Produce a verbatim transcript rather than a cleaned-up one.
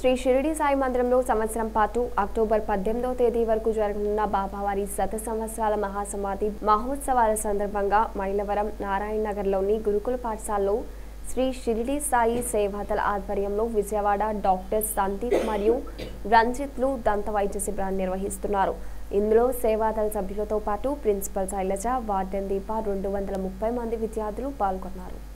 శ్రీ షిరిడి సాయి మందిరంలో సంవత్సరం పాటు అక్టోబర్ పద్దెనిమిదవ తేదీ వరకు జరగనున్న బాబావారి శత సంవత్సరాల మహాసమాధి మహోత్సవాల సందర్భంగా మైలవరం నారాయణ నగర్లోని గురుకుల పాఠశాలలో శ్రీ షిరిడి సాయి సేవాదళ ఆధ్వర్యంలో విజయవాడ డాక్టర్ సందీప్ మరియు రంజిత్లు దంత వైద్య శిబిరాన్ని నిర్వహిస్తున్నారు. ఇందులో సేవాదళ సభ్యులతో పాటు ప్రిన్సిపల్ శైలజ, వార్డెన్ దీప, రెండు వందల ముప్పై మంది విద్యార్థులు పాల్గొన్నారు.